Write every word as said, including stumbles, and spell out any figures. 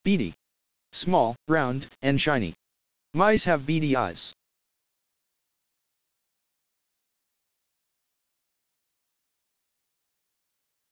Beady. Small, round, and shiny. Mice have beady eyes.